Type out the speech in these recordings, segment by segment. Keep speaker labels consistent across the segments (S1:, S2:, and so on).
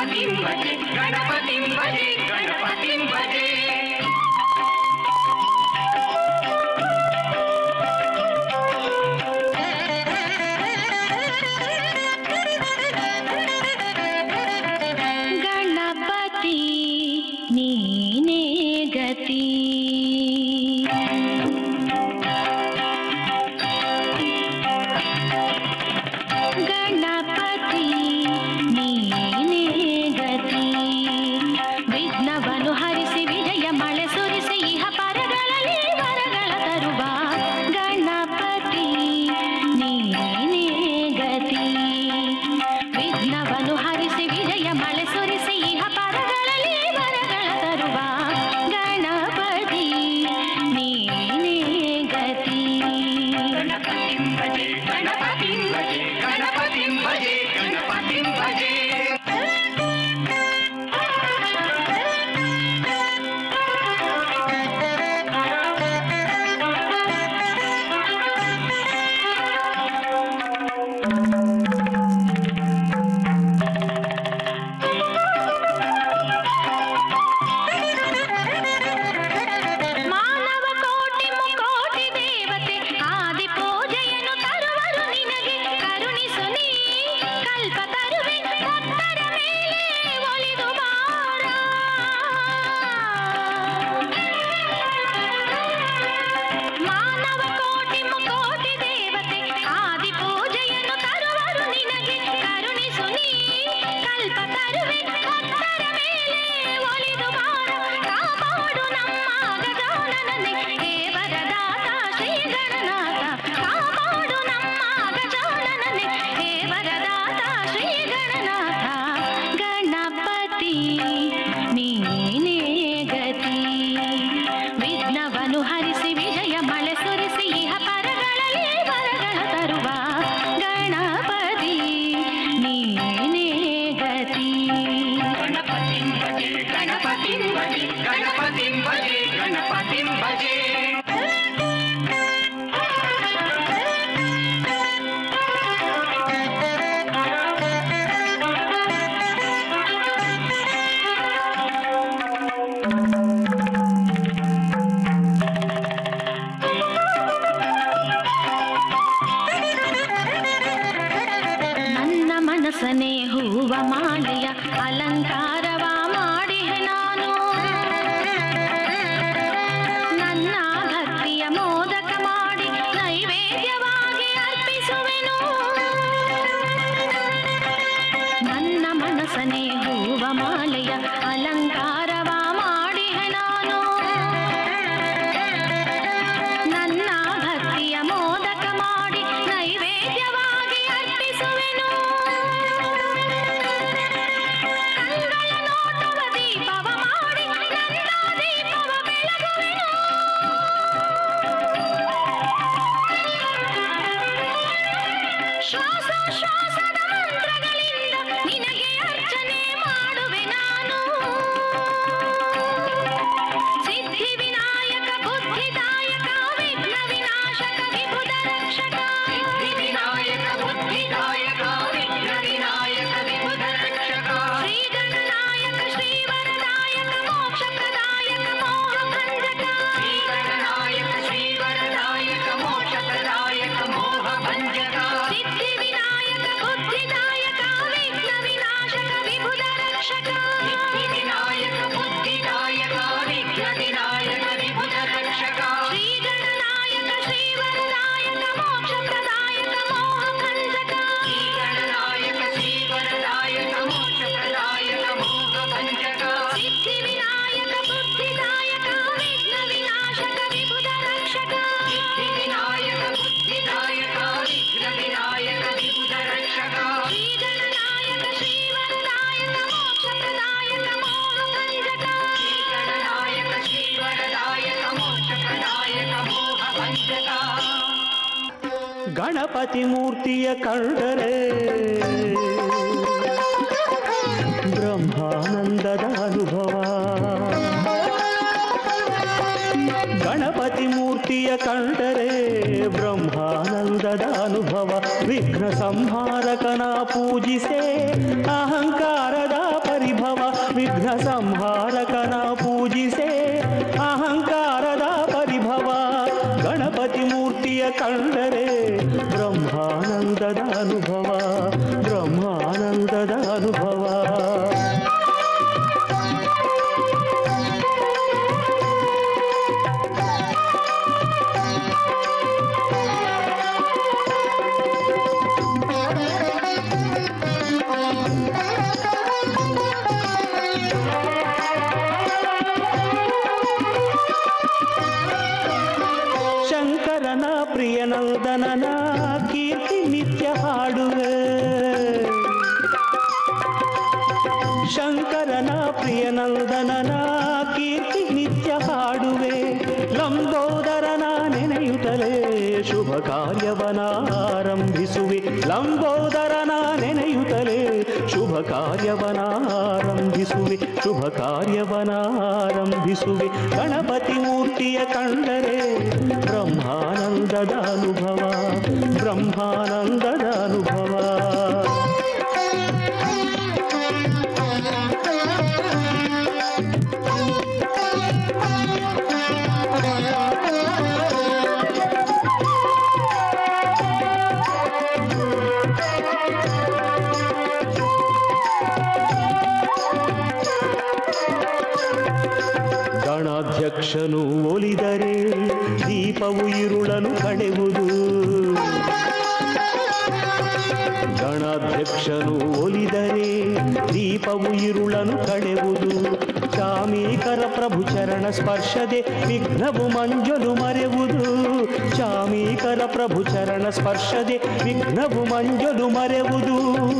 S1: ಗಣಪತಿ ಮೂರ್ತಿಯ ಕಂಡರೆ ಬ್ರಹ್ಮಾನಂದದ ಅನುಭವ. ಗಣಪತಿ ಮೂರ್ತಿಯ ಕಂಡರೆ ಬ್ರಹ್ಮಾನಂದದ ಅನುಭವ. ವಿಘ್ನ ಸಂಹಾರಕನ ಪೂಜಿಸೆ ಅಹಂಕಾರದ ವಿಘ್ನ ಸಂಹಾರಕನ ಪೂಜಿಸೆ ಅಹಂಕಾರದ ಪರಿಭವ ಗಣಪತಿ ಮೂರ್ತಿಯ ಕಂಡರೆ ಬ್ರಹ್ಮಾನಂದದ ಅನುಭವ ಬ್ರಹ್ಮಾನಂದದ ಅನುಭವ ಶಂಕರನ ಪ್ರಿಯನಂದನನ ಕೀರ್ತಿ ನಿತ್ಯ ಹಾಡುವೆ ಶಂಕರನ ಪ್ರಿಯನಂದನನ ಕೀರ್ತಿ ನಿತ್ಯ ಹಾಡುವೆ ಲಂಬೋದರನ ನೆನೆಯುತ್ತಲೇ ಶುಭ ಕಾರ್ಯವನ ಆರಂಭಿಸುವೆ ಲಂಬೋದರನ ನೆನೆಯುತ್ತಲೇ ಶುಭ ಕಾರ್ಯವನ ಆರಂಭಿಸುವೆ ಶುಭ ಕಾರ್ಯವನ ಆರಂಭಿಸುವೆ ಗಣಪತಿ ಮೂರ್ತಿಯ ಕಂಡರೆ ಬ್ರಹ್ಮಾನಂದದ ಅನುಭವ ಬ್ರಹ್ಮಾನಂದದ ಅನುಭವ ಗಣಾಧ್ಯಕ್ಷನು ಒಲಿದರೆ ದೀಪವು ಇರುಳನು ಕಡೆಯುವುದು ಗಣಾಧ್ಯಕ್ಷನು ಒಲಿದರೆ ದೀಪವು ಇರುಳನು ಕಡೆಯುವುದು ಚಾಮೀಕರ ಪ್ರಭು ಚರಣ ಸ್ಪರ್ಶದೆ ವಿಘ್ನವು ಮಂಜಲು ಮರೆಯುವುದು ಚಾಮೀಕರ ಪ್ರಭು ಚರಣ ಸ್ಪರ್ಶದೆ ವಿಘ್ನವು ಮಂಜಲು ಮರೆಯುವುದು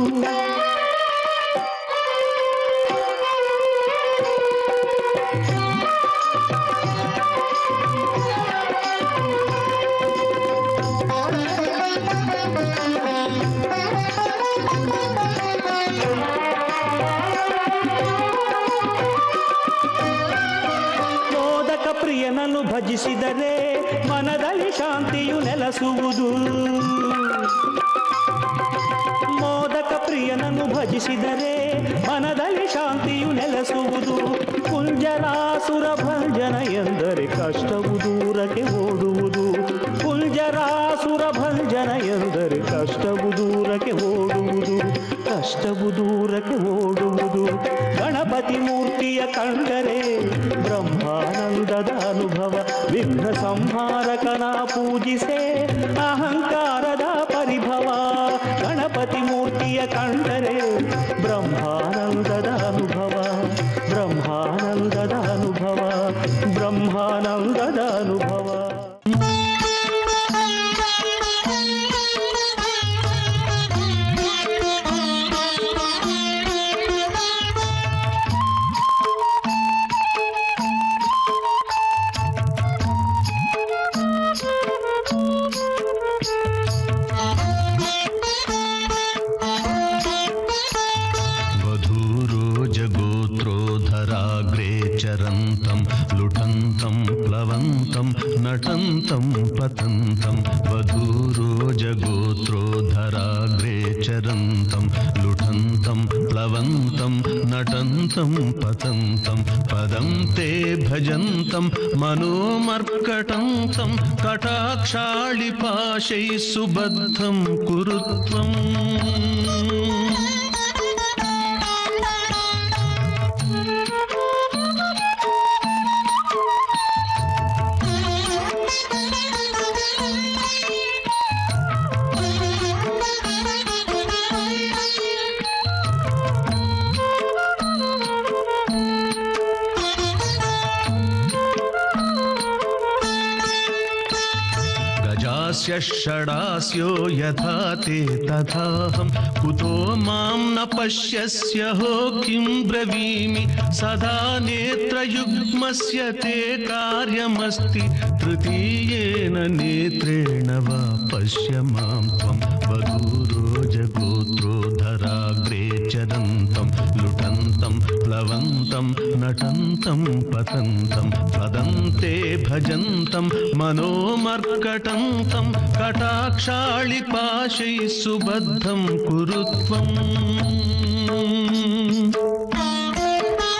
S1: ಪ್ರಿಯನನ್ನು ಭಜಿಸಿದರೆ ಮನದಲ್ಲಿ ಶಾಂತಿಯು ನೆಲೆಸುವುದು ಮೋದಕ ಪ್ರಿಯನನ್ನು ಭಜಿಸಿದರೆ ಮನದಲ್ಲಿ ಶಾಂತಿಯು ನೆಲೆಸುವುದು ಕುಂಜರಾಸುರ ಭಂಜನ ಎಂದರೆ ಕಷ್ಟವು ದೂರಕ್ಕೆ ಓಡುವುದು ಕುಂಜರಾಸುರ ಭಂಜನ ಎಂದರೆ ಕಷ್ಟವು ದೂರಕ್ಕೆ ಓಡುವುದು ಕಷ್ಟವು ದೂರಕ್ಕೆ ಓಡುವುದು ಗಣಪತಿ ಮೂರ್ತಿಯ ಕಂಡರೆ ಬ್ರಹ್ಮಾನಂದದ ಅನುಭವ ವಿಘ್ನ ಸಂಹಾರಕನ ಪೂಜಿಸೆ ಅಹಂಕಾರದ ಪರಿಭವ ಗಣಪತಿ ಮೂರ್ತಿಯ ಕಂಡರೆ ಬ್ರಹ್ಮಾನಂದದ ಅನುಭವ ಬ್ರಹ್ಮಾನಂದದ ಅನುಭವ ಬ್ರಹ್ಮಾನಂದದ ಅನುಭವ
S2: लुठन्तं प्लवन्तं नटन्तं पतन्तं वधूरोजगोत्रोधराग्रे चरन्तं लुठन्तं प्लवन्तं नटन्तं पतन्तं पदं ते भजन्तं मनोमर्कटन्तं कटाक्षाळिपाशैः सुबद्धं कुरुत्वम् षडास्यो यथा ते तथाहं कुतो मां न पश्यस्यहो किं ब्रवीमि सदा नेत्रयुग्मस्य ते कार्यमस्ति तृतीयेन नेत्रेण वा पश्य मां त्वं वधूरोजगोत्रोधराग्रे चरन्तं लुठन्तं प्लवन्तं नटन्तं पतन्तं पदं ते भजन्तं मनोमर्कटन्तं कटाक्षाळिपाशैः सुबद्धं कुरुत्वम्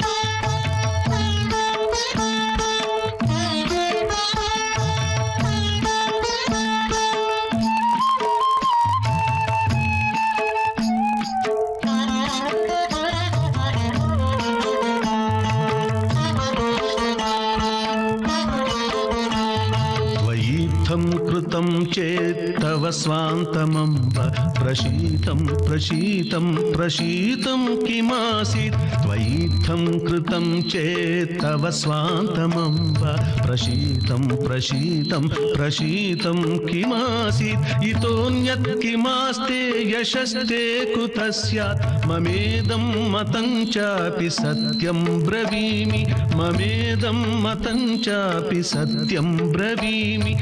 S2: चेत्तव स्वान्तमम्ब प्रशीतं प्रशीतं प्रशीतं किमासीत् त्वयित्थं कृतं चेत्तव स्वान्तमम्ब प्रशीतं प्रशीतं प्रशीतं किमासीत् इतोऽन्यत् किमास्ते यशस्ते कुतः स्यात् ममेदं मतं चापि सत्यं ब्रवीमि ममेदं मतं चापि सत्यं ब्रवीमि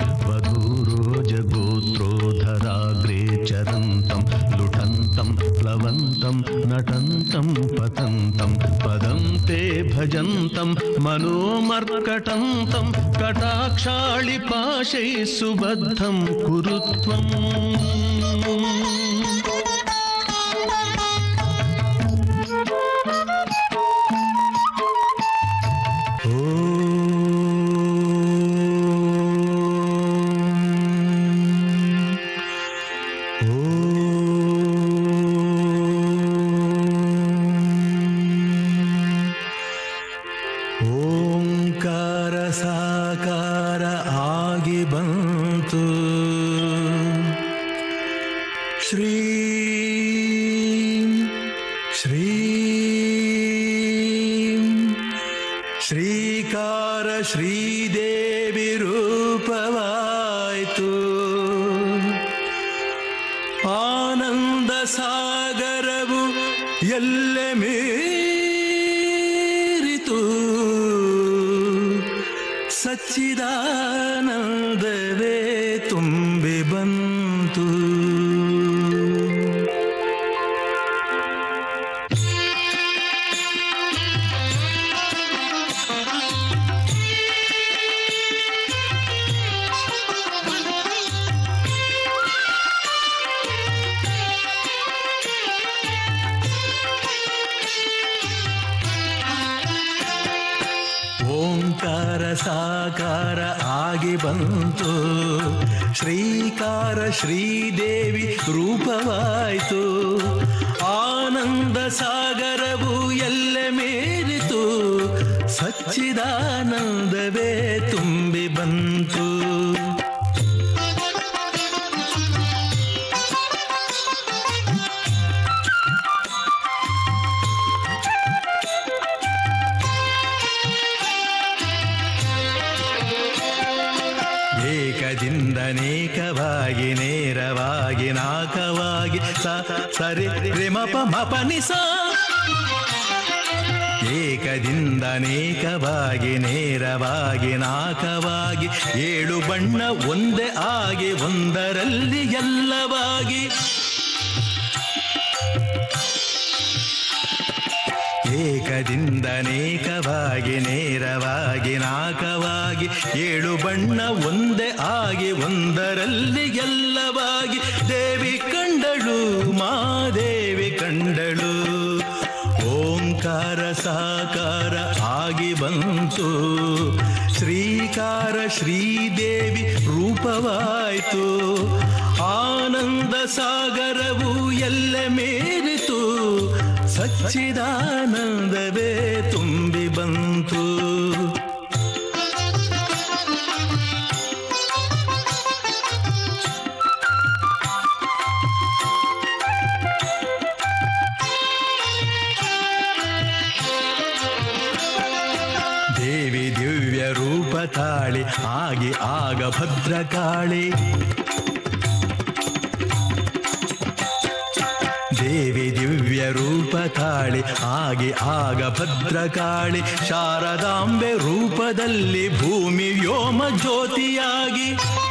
S2: वधूरोजगोत्रोधराग्रे चरन्तं लुठन्तं प्लवन्तं नटन्तं पतन्तं पदं ते भजन्तं मनोमर्कटन्तं कटाक्षाळिपाशैः सुबद्धं कुरु त्वम्
S3: ಓಂಕಾರ ಸಾಕಾರ ಆಗಿ ಬಂತು ಶ್ರೀ ಶ್ರೀ ಶ್ರೀಕಾರ ಶ್ರೀದೇವಿ ರೂಪವಾಯಿತು ಆನಂದ ಸಾಗರವು ಎಲ್ಲೆ ಮೀರಿತು ಸಚ್ಚಿದಾನಂದವೇ ತುಂಬಿ ಬಂತು ಓಂಕಾರ ಸಾಕಾರ ಆಗಿ ಬಂತು ಶ್ರೀಕಾರ ಶ್ರೀದೇವಿ ರೂಪವಾಯಿತು ಆನಂದ ಸಾಗರವು ಎಲ್ಲೆ ಮೀರಿತು ಸಚ್ಚಿದಾನಂದವೇ ತುಂಬಿ ಬಂತು ಏಕದಿಂದನೇಕವಾಗಿ ನೇರವಾಗಿ ನಾಕವಾಗಿ ಸರಿ ರಿಮಪ ಮಪನಿಸ ಏಕದಿಂದನೇಕವಾಗಿ ನೇರವಾಗಿ ನಾಕವಾಗಿ ಏಳು ಬಣ್ಣ ಒಂದೇ ಆಗಿ ಒಂದರಲ್ಲಿ ಎಲ್ಲವಾಗಿ ಏಕದಿಂದನೇಕವಾಗಿ ನೇರವಾಗಿ ನಾಕವಾಗಿ ಏಳು ಬಣ್ಣ ಒಂದೇ ಆಗಿ ಒಂದರಲ್ಲಿ ಎಲ್ಲವಾಗಿ ದೇವಿ ಕಂಡಳು ಮಾದೇವಿ ಕಂಡಳು ಓಂಕಾರ ಸಾಕಾರ ಆಗಿ ಬಂತು ಶ್ರೀಕಾರ ಶ್ರೀದೇವಿ ರೂಪವಾಯಿತು ಆನಂದ ಸಾಗರವು ಎಲ್ಲೆ ಮೀರಿತು ಸಚ್ಚಿದಾನಂದವೇ ತುಂಬಿ ಬಂತು ದೇವಿ ದಿವ್ಯ ರೂಪ ತಾಳಿ ಆಗಿ ಆಗ ಭದ್ರಕಾಳಿ ದೇವಿ ದಿವ್ಯ ರೂಪ ತಾಳಿ ಆಗಿ ಆಗ ಭದ್ರಕಾಳಿ ಶಾರದಾಂಬೆ ರೂಪದಲ್ಲಿ ಭೂಮಿ ವ್ಯೋಮ ಜ್ಯೋತಿಯಾಗಿ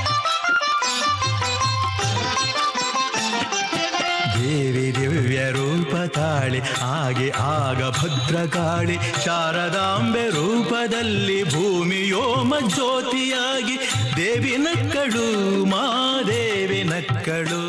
S3: ದೇವಿ ದಿವ್ಯ ರೂಪ ತಾಳಿ ಆಗಿ ಆಗ ಭದ್ರಕಾಳಿ ಶಾರದಾಂಬೆ ರೂಪದಲ್ಲಿ ಭೂಮಿ ವ್ಯೋಮ ಜ್ಯೋತಿಯಾಗಿ ದೇವಿ ನಕ್ಕಳು ಮಾದೇವಿ ನಕ್ಕಳು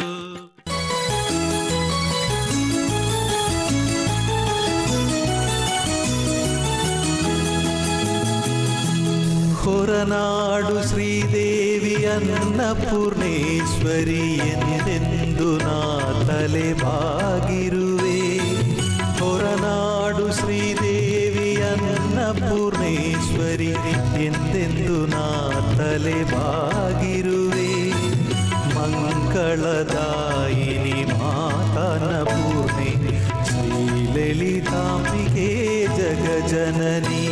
S1: ಹೊರನಾಡು ಶ್ರೀದೇವಿ ಅನ್ನಪೂರ್ಣೇಶ್ವರಿ ಎಂದೆಂದು ನಾ ತಲೆ ಬಾಗಿರುವೆ ಹೊರನಾಡು ಶ್ರೀದೇವಿ ಅನ್ನಪೂರ್ಣೇಶ್ವರಿ ಎಂದೆಂದು ನಾ ತಲೆ ಬಾಗಿರುವೆ ಮಂಗಳದಾಯಿನಿ ಮಾತಾನ್ನಪೂರ್ಣೆ ಶ್ರೀಲಲಿತಾಂಬಿಕೆ ಜಗಜನನಿ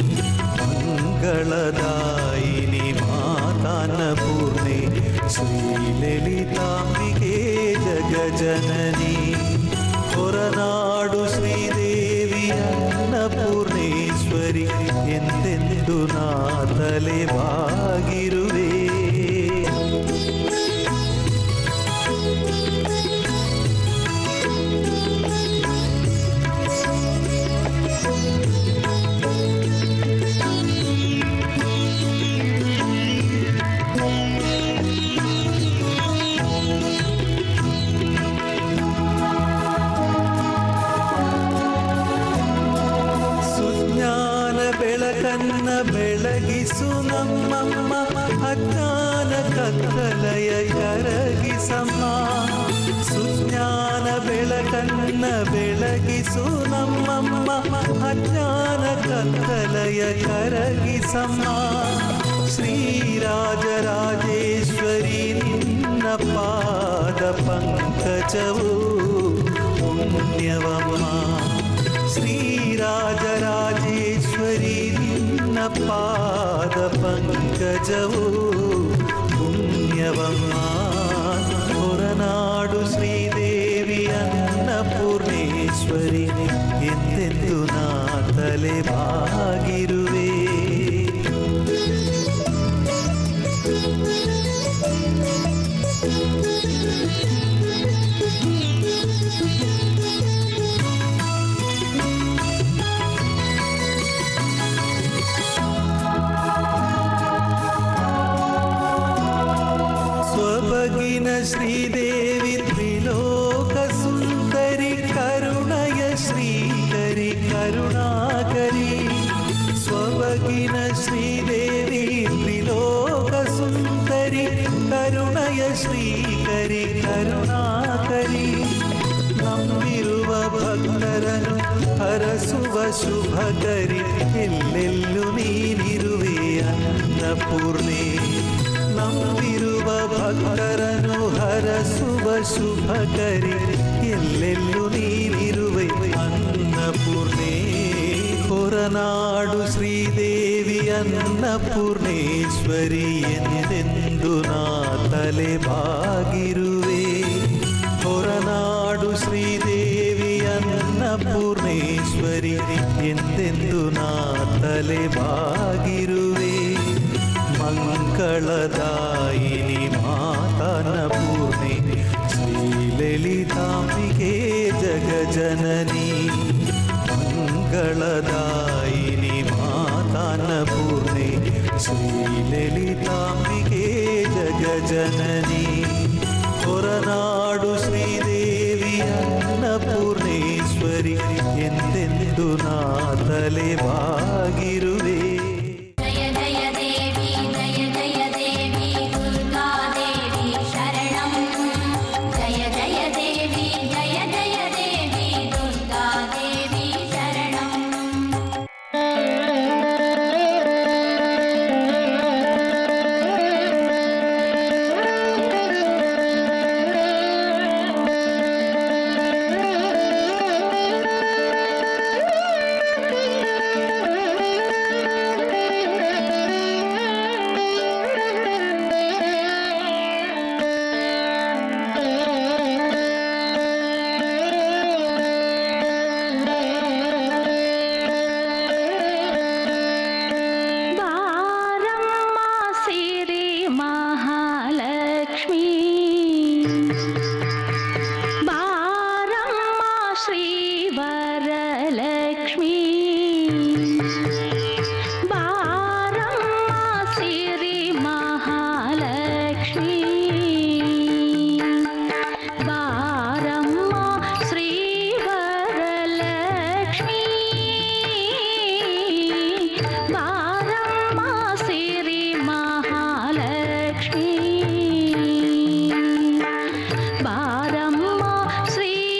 S1: ಮಂಗಳದಾಯಿನಿ ಮಾತಾನ್ನಪೂರ್ಣೆ ಶ್ರೀಲಲಿತಾಂಬಿಕೆ ಜಗಜನನಿ ಹೊರನಾಡು ಶ್ರೀದೇವಿಯ ಅನ್ನಪೂರ್ಣೇಶ್ವರಿ ಎಂದೆಂದು ನಾ ತಲೆಬಾಗಿರುವೆ ಬೆಳಕನ್ನ ಬೆಳಗಿಸು ನಮ್ಮಮ್ಮ ಅಜ್ಞಾನ ಕತ್ತಲೆಯ ಕರಗಿಸಮ್ಮ ಸುಜ್ಞಾನ ಬೆಳಕನ್ನ ಬೆಳಗಿಸು ನಮ್ಮಮ್ಮ ಅಜ್ಞಾನ ಕತ್ತಲೆಯ ಕರಗಿಸಮ್ಮ ಶ್ರೀರಾಜರಾಜೇಶ್ವರಿ ನಿನ್ನ ಪಾದ ಪಂಕಜವು ಪುಣ್ಯವಮ್ಮ ಶ್ರೀರಾಜರಾಜೇಶ್ವರಿ ನಿನ್ನ ಪಾದ ಪಂಕಜವು ಪುಣ್ಯವಮ್ಮ ಹೊರನಾಡು ಶ್ರೀದೇವಿ ಅನ್ನಪೂರ್ಣೇಶ್ವರಿ ಎಂದೆಂದು ನಾ ತಲೆಬಾಗಿರುವೆ ಸ್ವಬಗಿನ ಶ್ರೀದೇವಿ ತ್ರಿಲೋಕ ಸುಂದರಿ ಕರುಣಯ ಶ್ರೀಕರಿ ಕರುಣಾಕರಿ ಸ್ವಬಗಿನ ಶ್ರೀದೇವಿ ತ್ರಿಲೋಕ ಸುಂದರಿ ಕರುಣಯ ಶ್ರೀಕರಿ ಕರುಣಾಕರಿ ನಂಬಿರುವ ಭಕ್ತರನ್ನು ಹರಸುವ ಶುಭಕರಿ ಎಲ್ಲೆಲ್ಲೂ ನೀನಿರುವೆ ಅನ್ನಪೂರ್ಣೆ ನಂಬಿರುವ ಭಕ್ತರನ್ನು ಹರಸುವ ಶುಭಕರಿ ಎಲ್ಲೆಲ್ಲೂ ನೀನಿರುವೆ ಅನ್ನಪೂರ್ಣೆ ಹೊರನಾಡು ಶ್ರೀದೇವಿ ಅನ್ನಪೂರ್ಣೇಶ್ವರಿ ಎಂದೆಂದು ನಾ ತಲೆಬಾಗಿರುವೆ ಹೊರನಾಡು ಶ್ರೀದೇವಿ ಅನ್ನಪೂರ್ಣೇಶ್ವರಿ ಎಂದೆಂದು ನಾ ತಲೆಬಾಗಿರುವೆ ಮಂಗಳದಾಯಿನಿ ಮಾತಾನ್ನಪೂರ್ಣೆ ಶ್ರೀಲಲಿತಾಂಬಿಕೆ ಜಗಜನನಿ ಮಂಗಳದಾಯಿನಿ ಮಾತಾನ್ನಪೂರ್ಣೆ ಶ್ರೀಲಲಿತಾಂಬಿಕೆ ಜಗಜನನಿ ಹೊರನಾಡು ಶ್ರೀದೇವಿ ಅನ್ನಪೂರ್ಣೇಶ್ವರಿ ಎಂದೆಂದು ನಾ ತಲೆಬಾಗಿರುವೆ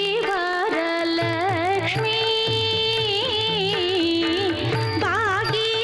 S4: ಭಾಗಿ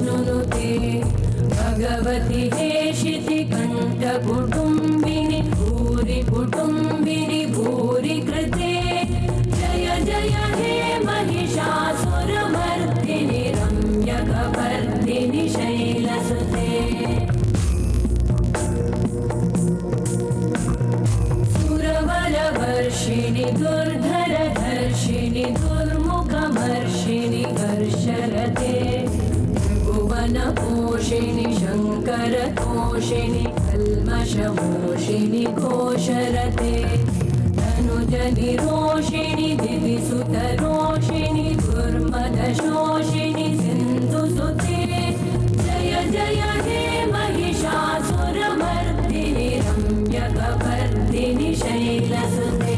S4: सुनुनुते भगवति हेशिति कण्ठकुटुम्बिनि भूरि कुटुम्बिनि भूरि कृते जय जय हे महिषासुरमर्दिनि रम्यकपर्दिनि शैलसुते सुरवरवर्षिणि दुर्धरधर्षिणि दुर्मुखमर्षिणि कर्षरते भुवनपोषिणि शङ्करतोषिणि कल्मषमोषिणि घोषरते तनुजनिरोषिणि दिविसुतरोषिणि दुर्मदशोषिणि सिन्धुसुते जय जय हे महिषासुरमर्दिनि रम्यकपर्दिनि शैलसुते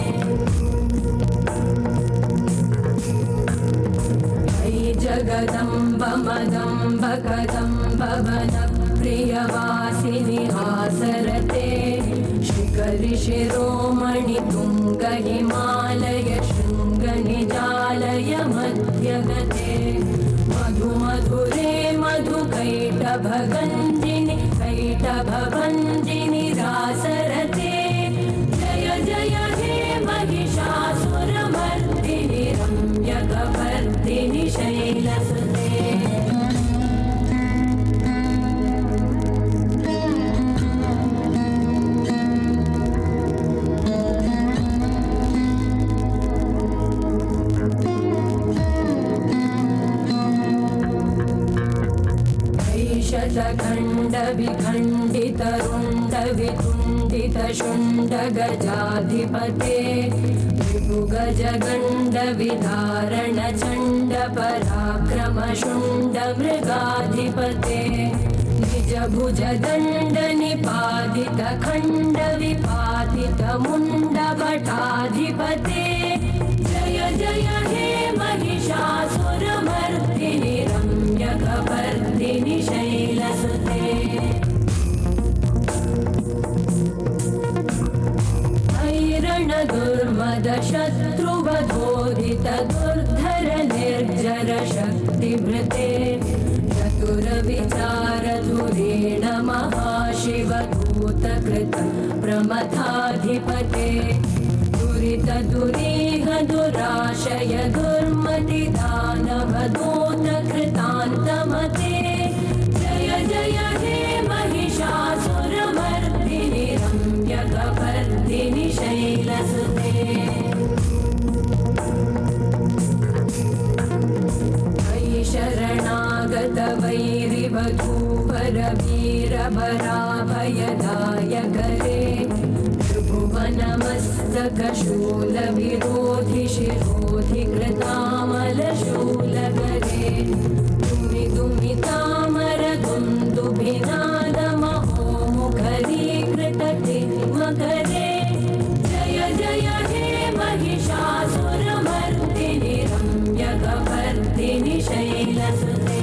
S4: जगदम्ब मदम्ब कदम्ब वनप्रियवासिनि हासरते शिखरि शिरोमणि तुङ्ग हिमालय शृङ्गनिजालय मध्यगते मधुमधुरे मधुकैटभगञ्जिनि कैटभभञ्जिनि रासरते जय जय हे महिषासुरमर्दिनि रम्यकपर्दिनि शैलसुते विखण्डितरुण्डवितुण्डितशुण्डगजाधिपते विभुगजगण्डविधारणचण्डपराक्रमशुण्डमृगाधिपते निजभुजदण्डनिपातितखण्डविपातितमुण्डभटाधिपते जय जय हे महिषासुरमर्दिनि रम्यकपर्दिनि शैलसुते दुर्मदशत्रुवधोदित दुर्धर निर्जर शक्तिभृते चतुरविचारधुरेण महाशिवदूतकृत प्रमथाधिपते दुरित दुरीह दुराशय दुर्मतिदानवदूतकृतान्तमते जय जय हे महिषासुरमर्दिनि रम्यकपर्दिनि शैलसुते शरणागत वैरिवधूवर वीरभराभयदायकरे त्रिभुवनमस्तकशूलविरोधि शिरोधि कृतामलशूलकरे दुमि दुमि तामर दुन्दुभिनादमहो मुखरीकृतति मकरे जय जय हे महिषासुरमर्दिनि रम्यकपर्दिनि शैलसुते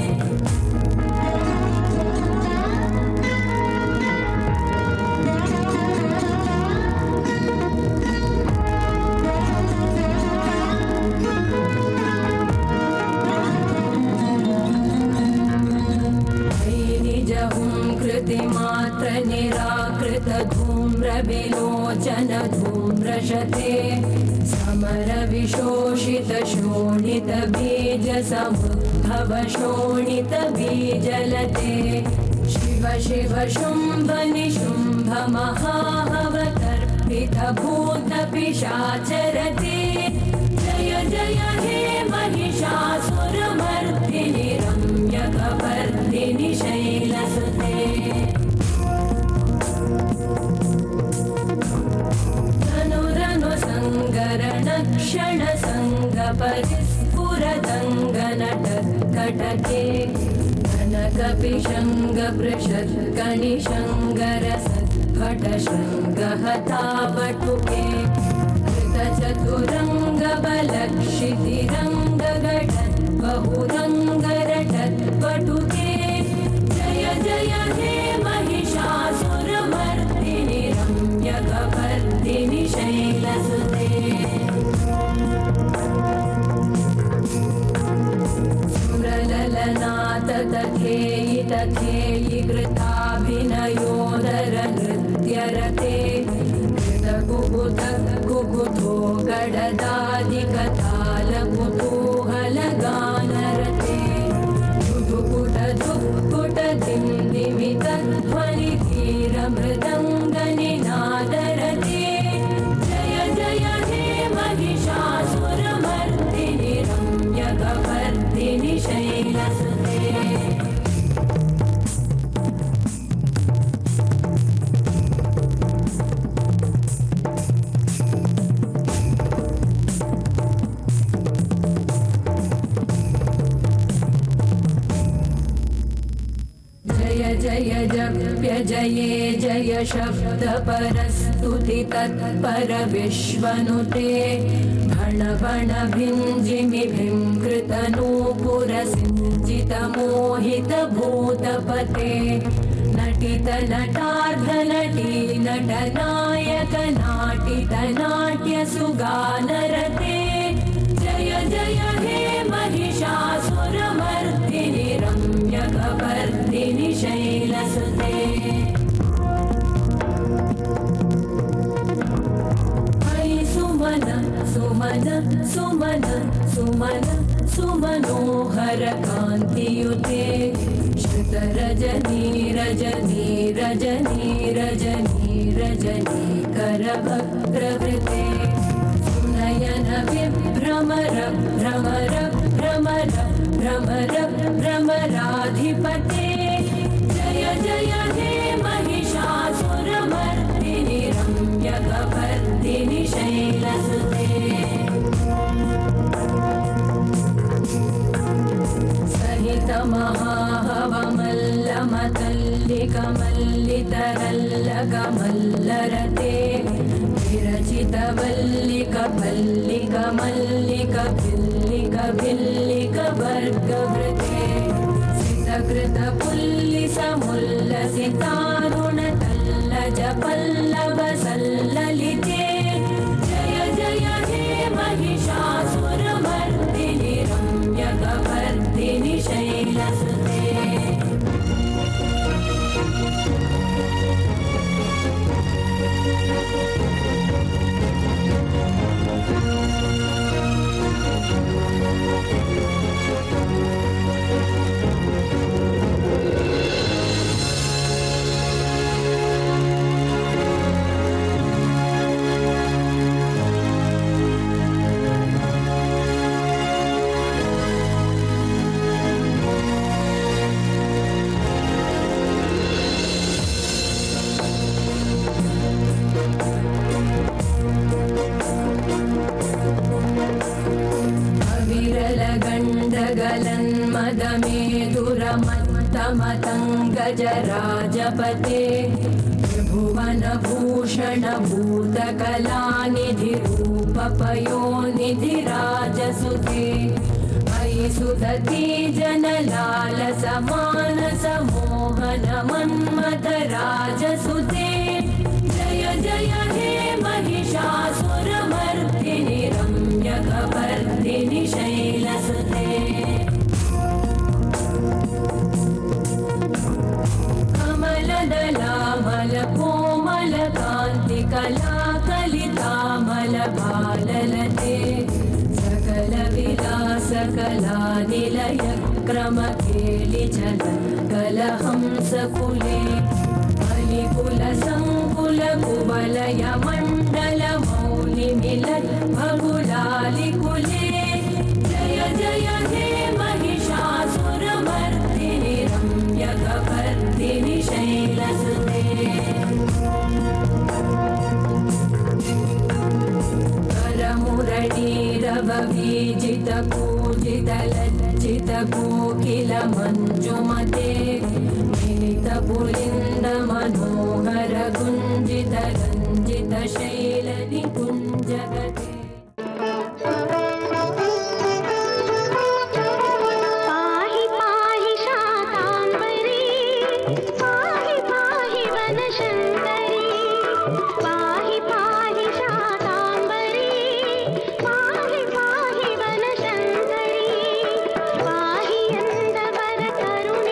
S4: कृतिमात्र निराकृत धूम्रविलोचन धूम्रशते समर विशोषित शोणित बीज समुद्भव शोणित बीजलते शिव शिव शुम्भ निशुम्भ महाहवतर्पित भूत पिशाचरते जय जय हे महिषासुरमर्दिनि रम्यकपर्दिनि शैलसुते धनुरनु सङ्गरण क्षण सङ्ग परिस्फुरदङ्गनटकटके कनकपिशङ्ग पृषत्कणिशङ्गरसत्फट शृङ्गहतावटुके कृतचतुरङ्गबलक्षितिरङ्गघटत् बहुरङ्गरटत्पटुके जय जय हे महिषासुरमर्दिनि रम्यकपर्दिनि शैलसुते सुरललनाथ तथेयि तथेयि कृताभिनयोदर नृत्यरते कृतकुकुत कुकुतो गडदादिकतालकुतूहलगानरते दुकुट दुक्कुट दिम्दिमितध्वनिधीरमृदङ्गनिनादरते जय जय हे महिषासुरमर्दिनि रम्यकपर्दिनि शैलसुते जय जप्य जये जय शब्द परस्तुति तत्पर विश्वनुते भण भण भिञ्जिमि भिङ्कृत नूपुर सिञ्चित मोहित भूतपते नटित नटार्ध नटी नटनायक नाटित नाट्य सुगानरते जय जय हे महिषासुरमर्दिनि रम्यकपर्दिनि शैलसुते हरि सुमन सुमन सुमन सुमन सुमनोहर कान्तियुते श्रुतरजनी रजनी रजनी रजनी रजनी करभद्रवृते सुनयन विभ्रमर भ्रमर भ्रमर भ्रमर भ्रमराधिपते जय जय हे महिषासुरमर्दिनि रम्यकपर्दिनि शैलसुते सहित महाहवमल्लमतल्लिकमल्लितरल्लकमल्लरते विरचित वल्लिक पल्लिक मल्लिक भिल्लिक भिल्लिक वर्गवृते सितकृत पुल्लिस मुल्लसितारुण तल्लज पल्लव सल्ललिते जय जय हे महिषासुरमर्दिनि रम्यकपर्दिनि शैलसुते मतंगजराजपते त्रिभुवनभूषण भूतकलानिधिरूपपयोनिधिराजसुते मयि सुदती जनलालसमानसमोहन मन्मथराजसुते जय जय हे महिषासुरमर्दिनि रम्यकपर्दिनि शैलसुते कमलदलामल कोमल कान्ति कलाकलितामल बाललते सकल विलास कलानिलय क्रम केलि चल कलहंसकुले कलिकुल संकुल कुवलय मण्डल मौलि मिलत् भगुलालिकुले जय जय हे महिषासुरमर्दिनि रम्यकपर्दिनि शैलसुते करमुरलीरववीजित पूजित लज्जित कोकिल मञ्जुमते मिलित पुलिन्द मनोहर गुञ्जित रञ्जित शैल निकुञ्जगते
S5: पाहि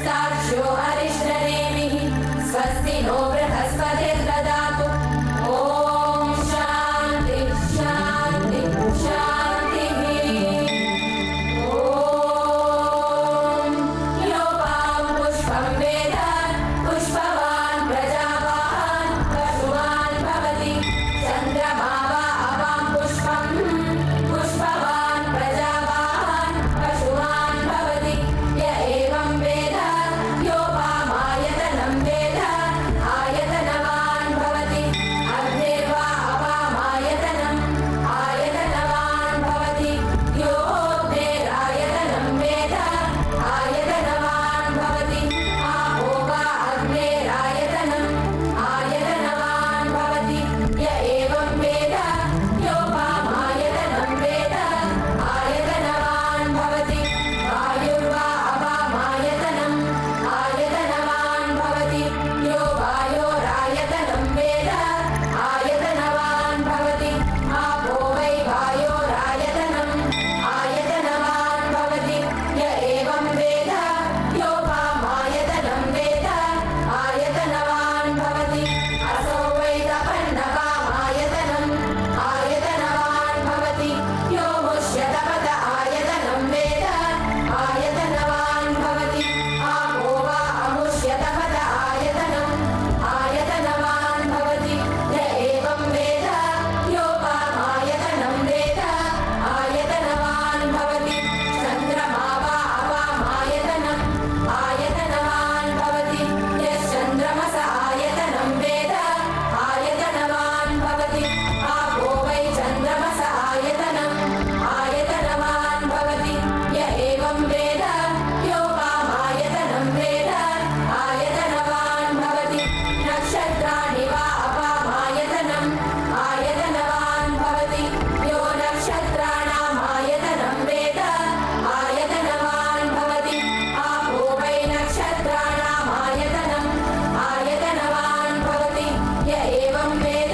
S4: स्वस्तार्क्ष्यो अरिष्टनेमिः स्वस्ति नो बृहस्पतिर्ददातु ॐ शान्ति शान्ति शान्तिः ॐ योपां पुष्पं वेद पुष्पवान् प्रजावान् पशुमान् भवति चन्द्रमा वा अपां पुष्पं पुष्पवान् प्रजावान् पशुमान् भवति य एवं वेद योपामायतनं वेद आयतनवान् भवति अग्निर्वा अपामायतनम् आयतनवान् भवति योऽग्नेरायतनं वेद आयतनवान् भवति आपो वा अग्नेरायतनम् आयतनवान् भवति य एवं वेद योपामायतनं वेद आयतनवान् भवति वायुर्वा अपामायतनम् आयतनवान् भवति यो वायोरायतनं वेद आयतनवान् भवति आपो वै वायोरायतनम् आयतनवान् भवति य एवं वेद योपामायतनं वेद आयतनवान् भवति असौ वै तपन्नपामायतनम् आयतनवान् भवति यो मुष्यतपत आयतनं वेद आयतनवान् भवति आपो वा अमुष्यतपत आयतनम् आयतनवान् भवति य एवं वेद योपामायतनं वेद आयतनवान् भवति चन्द्रमा वा अपामायतनम् आयतनवान् भवति यश्चन्द्रमस आयतनं वेद आयतनवान् भवति आपो वै चन्द्रमस आयतनम् आयतनवान् भवति य एवं वेद योपामायतनं वेद आयतनवान् भवति नक्षत्राणि वा अपामायतनम् आयतनवान् भवति यो नक्षत्राणाम् आयतनं वेद आयतनवान् भवति आपो वै नक्षत्राणाम् आयतनम् आयतनवान् भवति य एवं वेद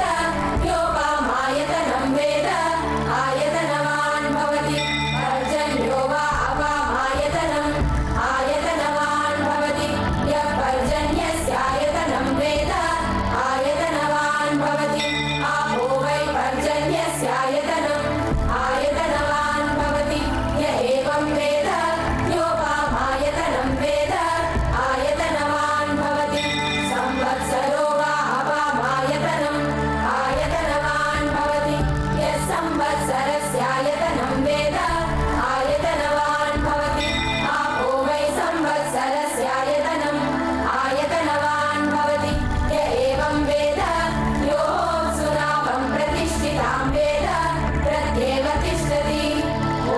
S4: योपामायतनं वेद आयतनवान् भवति पर्जन्यो वा अपामायतनम् आयतनवान् भवति यः पर्जन्यस्यायतनं वेद आयतनवान् भवति आपो वै पर्जन्यस्यायतनम् आयतनवान् भवति य एवं वेद योपामायतनं वेद आयतनवान् भवति संवत्सरो वा अपामायतनम् आयतनवान् भवति यः संवत्सरस्यायतनं वेद आयतनवान् भवति आपो वै संवत्सरस्यायतनम् आयतनवान् भवति य एवं वेद योऽप्सुनाभं प्रतिष्ठितां वेद प्रत्येव तिष्ठति ॐ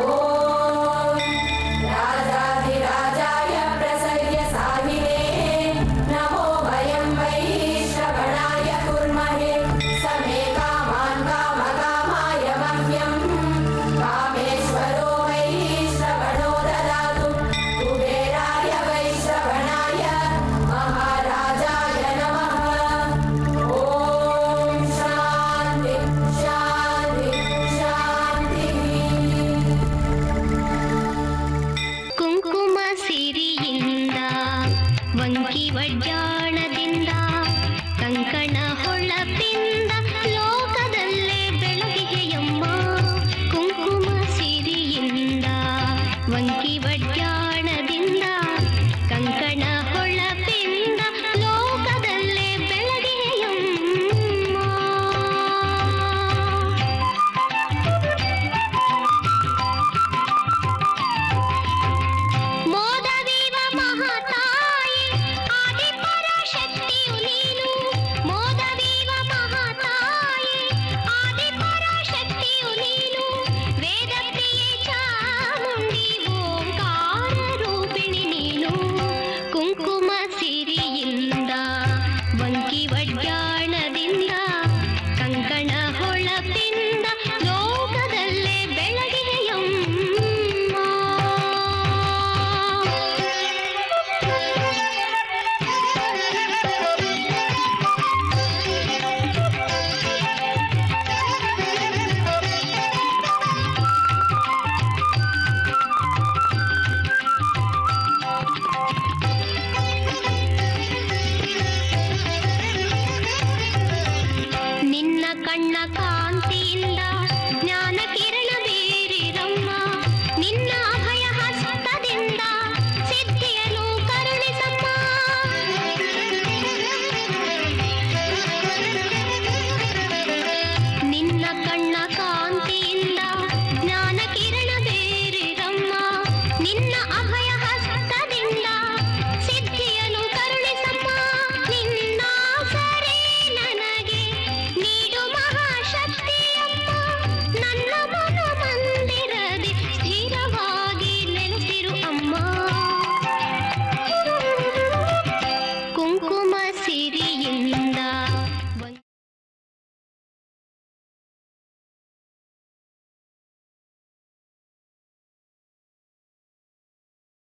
S4: राजाधिराजाय प्रसर्यसाहिने नमो वयं वै श्रवणाय कुर्महे समे कामान् कामकामाय मह्यं कामेश्वरो वै श्रवणो ददातु कुबेराय वै श्रवणाय महाराजाय नमः ॐ शान्ति शान्ति शान्तिः
S5: ಕುಂಕುಮ ಸಿರಿಯಿಂದ ವಂಕಿ ವಡ್ಜಾಣದಿಂದ ಕಂಕಣ ಹೊಳಪಿಂದ ಲೋಕದಲ್ಲೇ ಬೆಳಗಿಗೆಯಮ್ಮ ಕುಂಕುಮ ಸಿರಿಯಿಂದ ವಂಕಿ ವಡ್ಜಾಣದಿಂದ ಕಂಕಣ ಹೊಳಪಿಂದ ಲೋಕದಲ್ಲೇ ಬೆಳಗಿಗೆಯಮ್ಮ ಮೋದವೀವ ಮಹಾತಾಯಿ ಆದಿಪರಾಶಕ್ತಿಯು ನೀನು ಮೋದ ಕಣ್ಣ ಕಾಂತಿ